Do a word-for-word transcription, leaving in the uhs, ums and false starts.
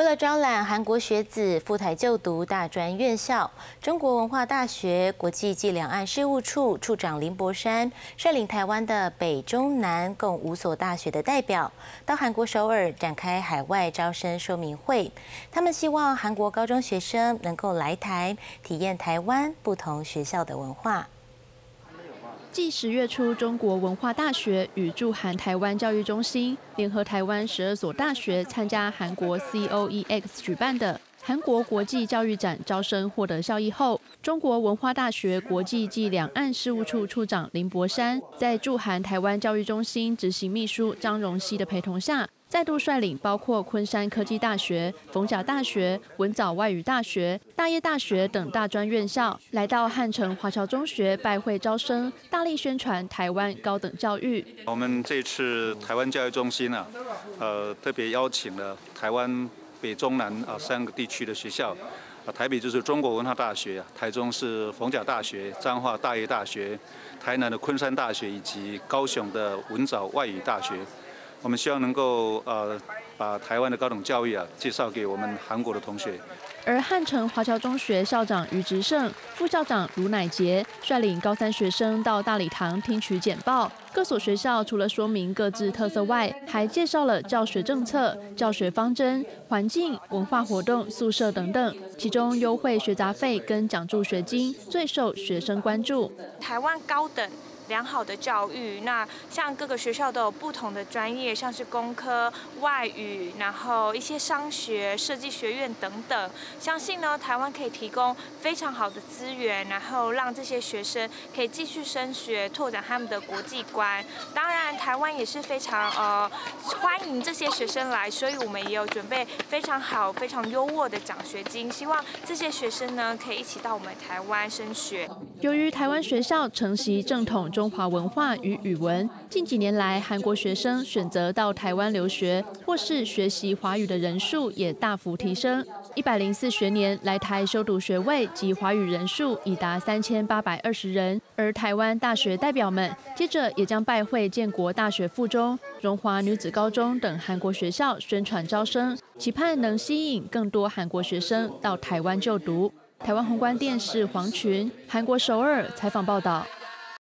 为了招揽韩国学子赴台就读大专院校，中国文化大学国际暨两岸事务处处长林伯山率领台湾的北中南共五所大学的代表，到韩国首尔展开海外招生说明会。他们希望韩国高中学生能够来台体验台湾不同学校的文化。 继十月初，中国文化大学与驻韩台湾教育中心联合台湾十二所大学参加韩国 C O E X 举办的韩国国际教育展招生获得效益后，中国文化大学国际暨两岸事务处处长林伯山在驻韩台湾教育中心执行秘书张荣熙的陪同下， 再度率领包括昆山科技大学、逢甲大学、文藻外语大学、大业大学等大专院校，来到汉城华侨中学拜会招生，大力宣传台湾高等教育。 我们这次台湾教育中心啊，呃，特别邀请了台湾北中南啊三个地区的学校。 啊，台北就是中国文化大学，台中是逢甲大学，彰化大业大学，台南的昆山大学以及高雄的文藻外语大学。我们希望能够呃把台湾的高等教育啊介绍给我们韩国的同学。 而汉城华侨中学校长于直胜、副校长卢乃杰率领高三学生到大礼堂听取简报。各所学校除了说明各自特色外，还介绍了教学政策、教学方针、环境、文化活动、宿舍等等。其中优惠学杂费跟奖助学金最受学生关注。 台湾高等 良好的教育，那像各个学校都有不同的专业，像是工科、外语，然后一些商学、设计学院等等。相信呢，台湾可以提供非常好的资源，然后让这些学生可以继续升学，拓展他们的国际观。当然，台湾也是非常呃欢迎这些学生来，所以我们也有准备非常好、非常优渥的奖学金，希望这些学生呢可以一起到我们台湾升学。 由于台湾学校承袭正统 中华文化与语文，近几年来，韩国学生选择到台湾留学或是学习华语的人数也大幅提升。一百零四学年来台修读学位及华语人数已达三千八百二十人，而台湾大学代表们接着也将拜会建国大学附中、荣华女子高中等韩国学校宣传招生，期盼能吸引更多韩国学生到台湾就读。台湾宏观电视黄群，韩国首尔采访报道。